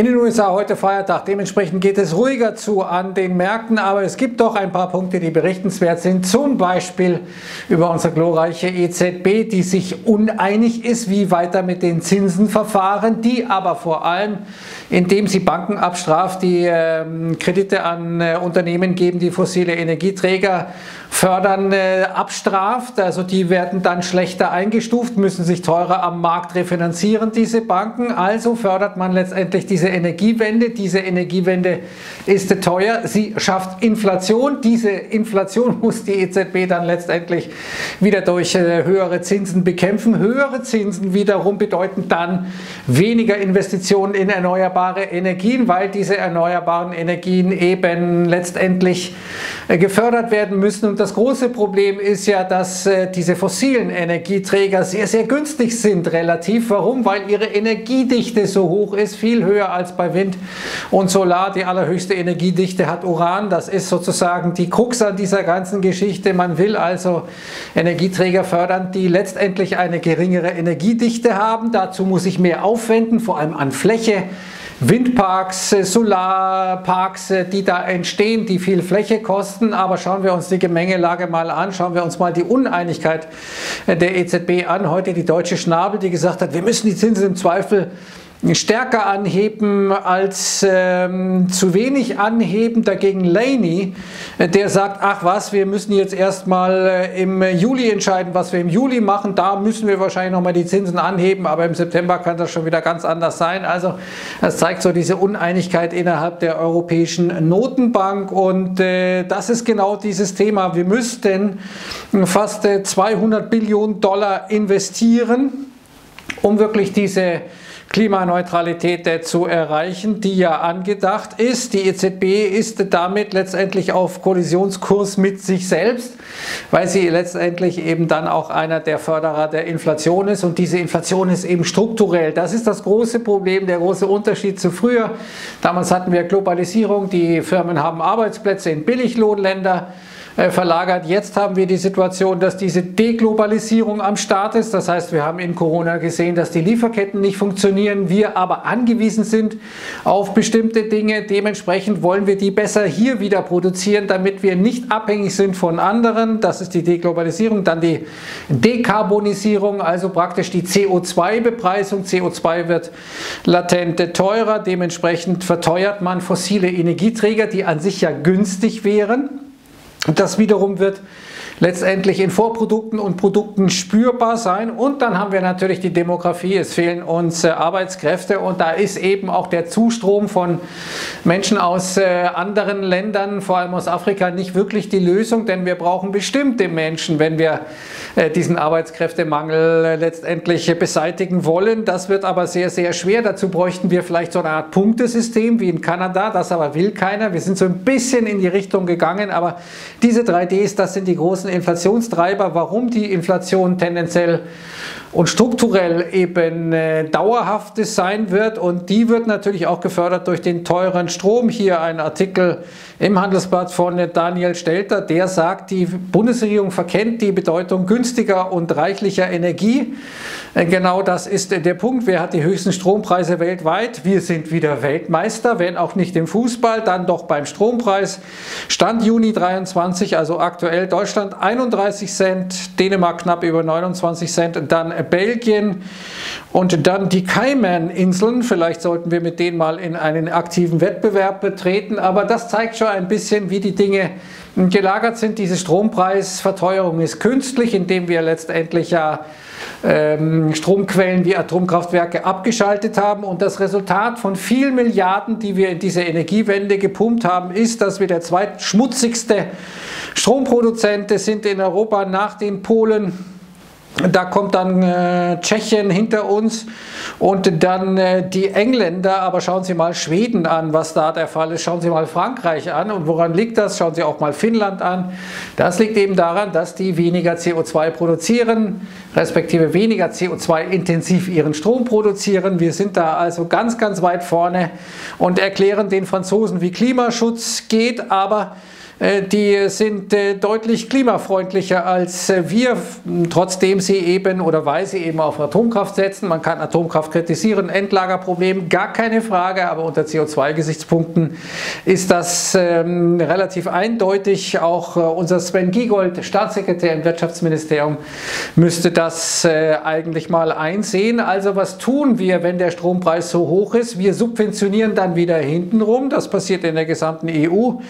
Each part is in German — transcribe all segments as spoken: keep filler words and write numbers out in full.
In den U S A heute Feiertag, dementsprechend geht es ruhiger zu an den Märkten, aber es gibt doch ein paar Punkte, die berichtenswert sind, zum Beispiel über unsere glorreiche E Z B, die sich uneinig ist, wie weiter mit den Zinsen verfahren, die aber vor allem, indem sie Banken abstraft, die äh, Kredite an äh, Unternehmen geben, die fossile Energieträger fördern, äh, abstraft, also die werden dann schlechter eingestuft, müssen sich teurer am Markt refinanzieren, diese Banken, also fördert man letztendlich diese Energiewende. Diese Energiewende ist teuer, sie schafft Inflation, diese Inflation muss die E Z B dann letztendlich wieder durch äh, höhere Zinsen bekämpfen. Höhere Zinsen wiederum bedeuten dann weniger Investitionen in erneuerbare Energien, weil diese erneuerbaren Energien eben letztendlich äh, gefördert werden müssen. Und das große Problem ist ja, dass äh, diese fossilen Energieträger sehr, sehr günstig sind relativ. Warum? Weil ihre Energiedichte so hoch ist, viel höher als bei Wind und Solar. Die allerhöchste Energiedichte hat Uran. Das ist sozusagen die Krux an dieser ganzen Geschichte. Man will also Energieträger fördern, die letztendlich eine geringere Energiedichte haben. Dazu muss ich mehr aufwenden, vor allem an Fläche. Windparks, Solarparks, die da entstehen, die viel Fläche kosten. Aber schauen wir uns die Gemengelage mal an, schauen wir uns mal die Uneinigkeit der E Z B an. Heute die deutsche Schnabel, die gesagt hat, wir müssen die Zinsen im Zweifel stärker anheben als ähm, zu wenig anheben. Dagegen Laney, der sagt, ach was, wir müssen jetzt erstmal äh, im Juli entscheiden, was wir im Juli machen. Da müssen wir wahrscheinlich nochmal die Zinsen anheben, aber im September kann das schon wieder ganz anders sein. Also das zeigt so diese Uneinigkeit innerhalb der Europäischen Notenbank und äh, das ist genau dieses Thema. Wir müssten fast äh, zweihundert Billionen Dollar investieren, um wirklich diese Klimaneutralität zu erreichen, die ja angedacht ist. Die E Z B ist damit letztendlich auf Kollisionskurs mit sich selbst, weil sie letztendlich eben dann auch einer der Förderer der Inflation ist und diese Inflation ist eben strukturell. Das ist das große Problem, der große Unterschied zu früher. Damals hatten wir Globalisierung, die Firmen haben Arbeitsplätze in Billiglohnländer verlagert. Jetzt haben wir die Situation, dass diese Deglobalisierung am Start ist. Das heißt, wir haben in Corona gesehen, dass die Lieferketten nicht funktionieren, wir aber angewiesen sind auf bestimmte Dinge. Dementsprechend wollen wir die besser hier wieder produzieren, damit wir nicht abhängig sind von anderen. Das ist die Deglobalisierung. Dann die Dekarbonisierung, also praktisch die C O zwei Bepreisung. C O zwei wird latent teurer. Dementsprechend verteuert man fossile Energieträger, die an sich ja günstig wären. Und das wiederum wird letztendlich in Vorprodukten und Produkten spürbar sein. Und dann haben wir natürlich die Demografie, es fehlen uns äh, Arbeitskräfte und da ist eben auch der Zustrom von Menschen aus äh, anderen Ländern, vor allem aus Afrika, nicht wirklich die Lösung, denn wir brauchen bestimmte Menschen, wenn wir äh, diesen Arbeitskräftemangel äh, letztendlich beseitigen wollen. Das wird aber sehr, sehr schwer. Dazu bräuchten wir vielleicht so eine Art Punktesystem wie in Kanada, das aber will keiner. Wir sind so ein bisschen in die Richtung gegangen, aber diese drei Ds, das sind die großen Inflationstreiber, warum die Inflation tendenziell und strukturell eben äh, dauerhaft sein wird und die wird natürlich auch gefördert durch den teuren Strom. Hier ein Artikel im Handelsblatt von Daniel Stelter, der sagt, die Bundesregierung verkennt die Bedeutung günstiger und reichlicher Energie. Äh, genau das ist äh, der Punkt. Wer hat die höchsten Strompreise weltweit? Wir sind wieder Weltmeister, wenn auch nicht im Fußball, dann doch beim Strompreis. Stand Juni dreiundzwanzig, also aktuell Deutschland einunddreißig Cent, Dänemark knapp über neunundzwanzig Cent, dann Belgien und dann die Cayman-Inseln. Vielleicht sollten wir mit denen mal in einen aktiven Wettbewerb betreten, aber das zeigt schon ein bisschen, wie die Dinge gelagert sind. Diese Strompreisverteuerung ist künstlich, indem wir letztendlich ja ähm, Stromquellen wie Atomkraftwerke abgeschaltet haben und das Resultat von vielen Milliarden, die wir in diese Energiewende gepumpt haben, ist, dass wir der zweitschmutzigste Stromproduzent sind in Europa nach den Polen. Da kommt dann äh, Tschechien hinter uns und dann äh, die Engländer, aber schauen Sie mal Schweden an, was da der Fall ist. Schauen Sie mal Frankreich an und woran liegt das? Schauen Sie auch mal Finnland an. Das liegt eben daran, dass die weniger C O zwei produzieren, respektive weniger C O zwei intensiv ihren Strom produzieren. Wir sind da also ganz, ganz weit vorne und erklären den Franzosen, wie Klimaschutz geht, aber die sind deutlich klimafreundlicher als wir, trotzdem sie eben oder weil sie eben auf Atomkraft setzen. Man kann Atomkraft kritisieren, Endlagerproblem, gar keine Frage, aber unter C O zwei Gesichtspunkten ist das ähm, relativ eindeutig. Auch äh, unser Sven Giegold, Staatssekretär im Wirtschaftsministerium, müsste das äh, eigentlich mal einsehen. Also was tun wir, wenn der Strompreis so hoch ist? Wir subventionieren dann wieder hintenrum. Das passiert in der gesamten E U.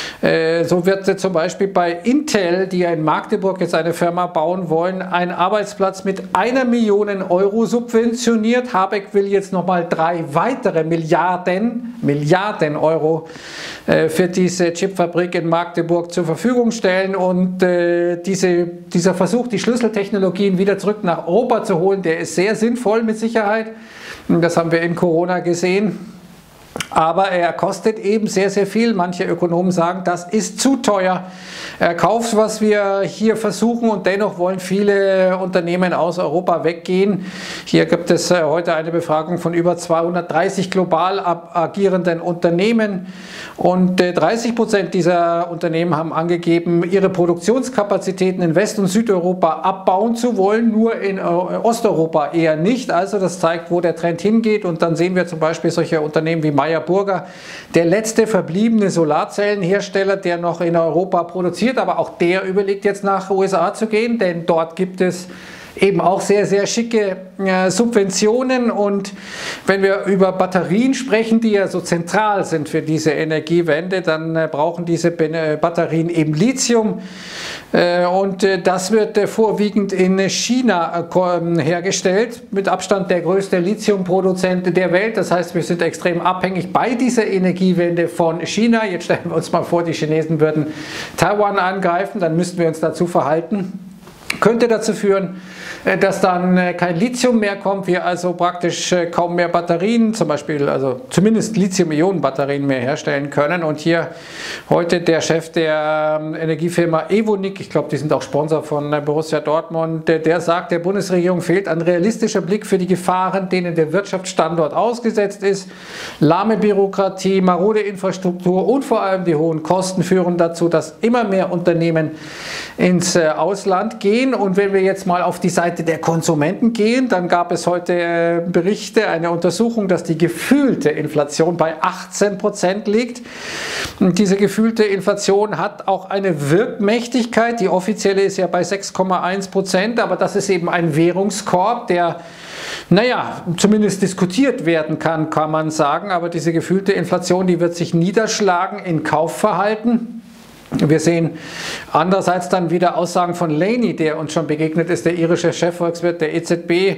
Äh, so wird äh, zum Beispiel bei Intel, die ja in Magdeburg jetzt eine Firma bauen wollen, ein Arbeitsplatz mit einer Million Euro subventioniert. Habeck will jetzt nochmal drei weitere Milliarden, Milliarden Euro äh, für diese Chipfabrik in Magdeburg zur Verfügung stellen. Und äh, diese, dieser Versuch, die Schlüsseltechnologien wieder zurück nach Europa zu holen, der ist sehr sinnvoll mit Sicherheit. Das haben wir in Corona gesehen. Aber er kostet eben sehr, sehr viel. Manche Ökonomen sagen, das ist zu teuer. Er kauft, was wir hier versuchen, und dennoch wollen viele Unternehmen aus Europa weggehen. Hier gibt es heute eine Befragung von über zweihundertdreißig global agierenden Unternehmen, und dreißig Prozent dieser Unternehmen haben angegeben, ihre Produktionskapazitäten in West- und Südeuropa abbauen zu wollen, nur in Osteuropa eher nicht. Also das zeigt, wo der Trend hingeht, und dann sehen wir zum Beispiel solche Unternehmen wie Meyer Burger, der letzte verbliebene Solarzellenhersteller, der noch in Europa produziert, aber auch der überlegt jetzt nach U S A zu gehen, denn dort gibt es eben auch sehr, sehr schicke äh, Subventionen. Und wenn wir über Batterien sprechen, die ja so zentral sind für diese Energiewende, dann äh, brauchen diese äh, Batterien eben Lithium. Äh, und äh, das wird äh, vorwiegend in China äh, hergestellt, mit Abstand der größte Lithiumproduzent der Welt. Das heißt, wir sind extrem abhängig bei dieser Energiewende von China. Jetzt stellen wir uns mal vor, die Chinesen würden Taiwan angreifen, dann müssten wir uns dazu verhalten. Könnte dazu führen, dass dann kein Lithium mehr kommt, wir also praktisch kaum mehr Batterien, zum Beispiel, also zumindest Lithium-Ionen-Batterien mehr herstellen können. Und hier heute der Chef der Energiefirma Evonik, ich glaube, die sind auch Sponsor von Borussia Dortmund, der sagt, der Bundesregierung fehlt ein realistischer Blick für die Gefahren, denen der Wirtschaftsstandort ausgesetzt ist. Lahme Bürokratie, marode Infrastruktur und vor allem die hohen Kosten führen dazu, dass immer mehr Unternehmen ins Ausland gehen. Und wenn wir jetzt mal auf die Seite der Konsumenten gehen, dann gab es heute Berichte, eine Untersuchung, dass die gefühlte Inflation bei achtzehn Prozent liegt. Und diese gefühlte Inflation hat auch eine Wirkmächtigkeit. Die offizielle ist ja bei sechs Komma eins Prozent, aber das ist eben ein Währungskorb, der, naja, zumindest diskutiert werden kann, kann man sagen. Aber diese gefühlte Inflation, die wird sich niederschlagen in Kaufverhalten. Wir sehen andererseits dann wieder Aussagen von Laney, der uns schon begegnet ist, der irische Chefvolkswirt der E Z B.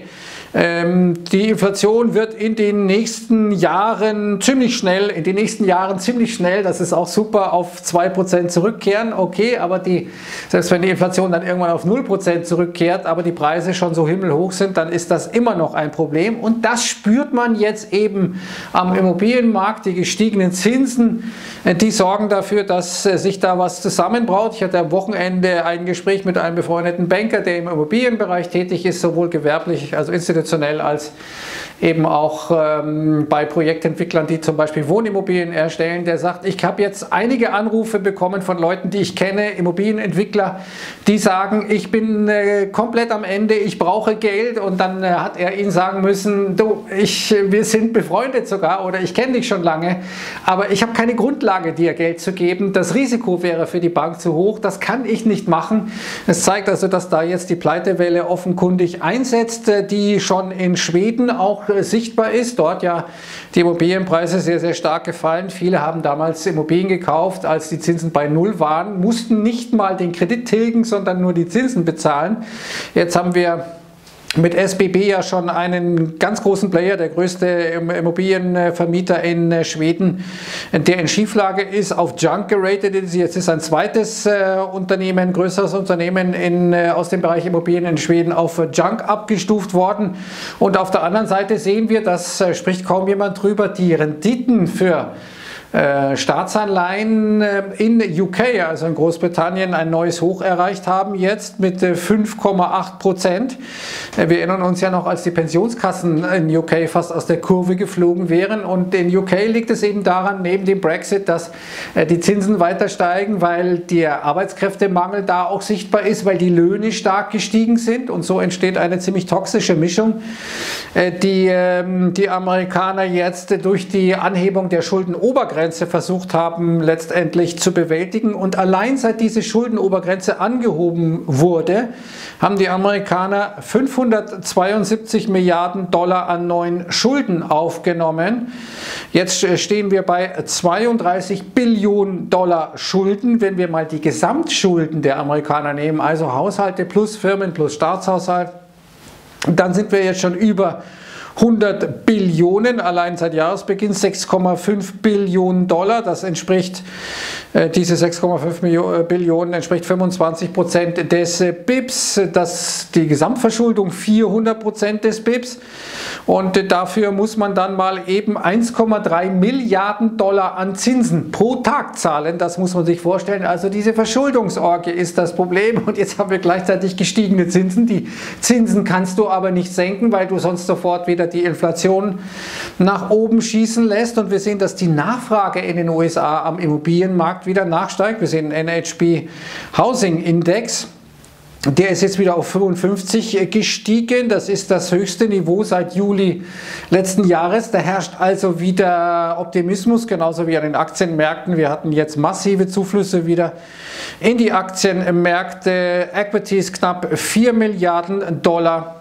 Ähm, die Inflation wird in den nächsten Jahren ziemlich schnell, in den nächsten Jahren ziemlich schnell, das ist auch super, auf zwei Prozent zurückkehren. Okay, aber die, selbst wenn die Inflation dann irgendwann auf null Prozent zurückkehrt, aber die Preise schon so himmelhoch sind, dann ist das immer noch ein Problem. Und das spürt man jetzt eben am Immobilienmarkt. Die gestiegenen Zinsen, die sorgen dafür, dass sich da was zusammenbraut. Ich hatte am Wochenende ein Gespräch mit einem befreundeten Banker, der im Immobilienbereich tätig ist, sowohl gewerblich, also institutionell, als eben auch ähm, bei Projektentwicklern, die zum Beispiel Wohnimmobilien erstellen. Der sagt, ich habe jetzt einige Anrufe bekommen von Leuten, die ich kenne, Immobilienentwickler, die sagen, ich bin äh, komplett am Ende, ich brauche Geld. Und dann äh, hat er ihnen sagen müssen, du, ich, wir sind befreundet sogar oder ich kenne dich schon lange, aber ich habe keine Grundlage, dir Geld zu geben. Das Risiko wäre für die Bank zu hoch, das kann ich nicht machen. Es zeigt also, dass da jetzt die Pleitewelle offenkundig einsetzt, die schon in Schweden auch sichtbar ist. Dort ja die Immobilienpreise sehr, sehr stark gefallen. Viele haben damals Immobilien gekauft, als die Zinsen bei Null waren, mussten nicht mal den Kredit tilgen, sondern nur die Zinsen bezahlen. Jetzt haben wir mit S B B ja schon einen ganz großen Player, der größte Immobilienvermieter in Schweden, der in Schieflage ist, auf Junk geratet ist. Jetzt ist ein zweites äh, Unternehmen, größeres Unternehmen in, äh, aus dem Bereich Immobilien in Schweden auf Junk abgestuft worden. Und auf der anderen Seite sehen wir, das äh, spricht kaum jemand drüber, die Renditen für äh, Staatsanleihen äh, in U K, also in Großbritannien, ein neues Hoch erreicht haben jetzt mit äh, fünf Komma acht Prozent. Äh, wir erinnern uns ja noch, als die Pensionskassen in U K fast aus der Kurve geflogen wären, und in U K liegt es eben daran, neben dem Brexit, dass äh, die Zinsen weiter steigen, weil der Arbeitskräftemangel da auch sichtbar ist, weil die Löhne stark gestiegen sind, und so entsteht eine ziemlich toxische Mischung, äh, die äh, die Amerikaner jetzt äh, durch die Anhebung der Schuldenobergrenze versucht haben letztendlich zu bewältigen. Und allein seit diese Schuldenobergrenze angehoben wurde, haben die Amerikaner fünfhundertzweiundsiebzig Milliarden Dollar an neuen Schulden aufgenommen. Jetzt stehen wir bei zweiunddreißig Billionen Dollar Schulden. Wenn wir mal die Gesamtschulden der Amerikaner nehmen, also Haushalte plus Firmen plus Staatshaushalt, dann sind wir jetzt schon über hundert Billionen, allein seit Jahresbeginn sechs Komma fünf Billionen Dollar. Das entspricht, äh, diese sechs Komma fünf Billionen entspricht fünfundzwanzig Prozent des äh, B I Ps, das, die Gesamtverschuldung vierhundert Prozent des B I Ps, und äh, dafür muss man dann mal eben eins Komma drei Milliarden Dollar an Zinsen pro Tag zahlen. Das muss man sich vorstellen. Also diese Verschuldungsorgie ist das Problem, und jetzt haben wir gleichzeitig gestiegene Zinsen. Die Zinsen kannst du aber nicht senken, weil du sonst sofort wieder die Inflation nach oben schießen lässt, und wir sehen, dass die Nachfrage in den U S A am Immobilienmarkt wieder nachsteigt. Wir sehen den N H B Housing Index. Der ist jetzt wieder auf fünfundfünfzig gestiegen. Das ist das höchste Niveau seit Juli letzten Jahres. Da herrscht also wieder Optimismus, genauso wie an den Aktienmärkten. Wir hatten jetzt massive Zuflüsse wieder in die Aktienmärkte. Equities knapp vier Milliarden Dollar.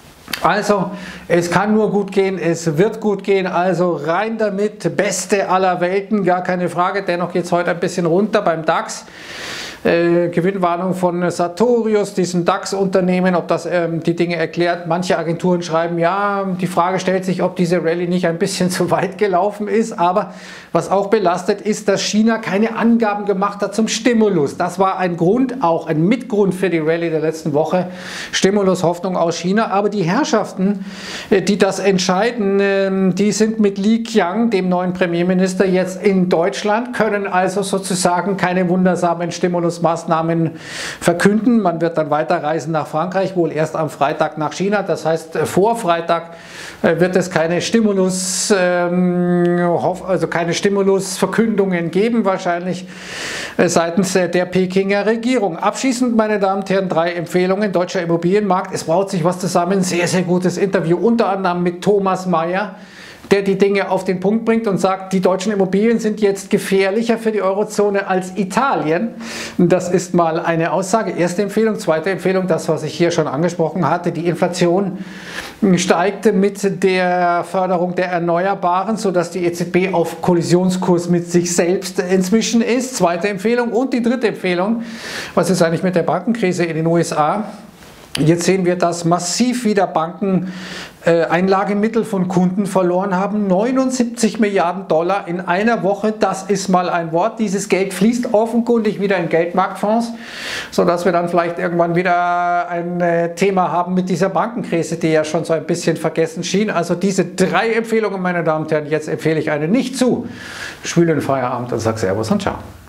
Also, es kann nur gut gehen, es wird gut gehen, also rein damit, beste aller Welten, gar keine Frage. Dennoch geht es heute ein bisschen runter beim DAX. Äh, Gewinnwarnung von Sartorius, diesem DAX-Unternehmen, ob das ähm, die Dinge erklärt. Manche Agenturen schreiben, ja, die Frage stellt sich, ob diese Rallye nicht ein bisschen zu weit gelaufen ist. Aber was auch belastet ist, dass China keine Angaben gemacht hat zum Stimulus. Das war ein Grund, auch ein Mitgrund für die Rallye der letzten Woche. Stimulus, Hoffnung aus China. Aber die Herrschaften, äh, die das entscheiden, äh, die sind mit Li Qiang, dem neuen Premierminister, jetzt in Deutschland, können also sozusagen keine wundersamen Stimulus Maßnahmen verkünden. Man wird dann weiterreisen nach Frankreich, wohl erst am Freitag nach China. Das heißt, vor Freitag wird es keine Stimulus, also keine Stimulusverkündungen geben, wahrscheinlich seitens der Pekinger Regierung. Abschließend, meine Damen und Herren, drei Empfehlungen. Deutscher Immobilienmarkt, es braut sich was zusammen. Sehr, sehr gutes Interview, unter anderem mit Thomas Mayer, der die Dinge auf den Punkt bringt und sagt, die deutschen Immobilien sind jetzt gefährlicher für die Eurozone als Italien. Das ist mal eine Aussage. Erste Empfehlung. Zweite Empfehlung, das, was ich hier schon angesprochen hatte, die Inflation steigt mit der Förderung der Erneuerbaren, sodass die E Z B auf Kollisionskurs mit sich selbst inzwischen ist. Zweite Empfehlung. Und die dritte Empfehlung, was ist eigentlich mit der Bankenkrise in den U S A? Jetzt sehen wir, dass massiv wieder Banken äh, Einlagemittel von Kunden verloren haben. neunundsiebzig Milliarden Dollar in einer Woche, das ist mal ein Wort. Dieses Geld fließt offenkundig wieder in Geldmarktfonds, sodass wir dann vielleicht irgendwann wieder ein äh, Thema haben mit dieser Bankenkrise, die ja schon so ein bisschen vergessen schien. Also diese drei Empfehlungen, meine Damen und Herren, jetzt empfehle ich eine nicht zu. Schwülen Feierabend und sage Servus und Ciao.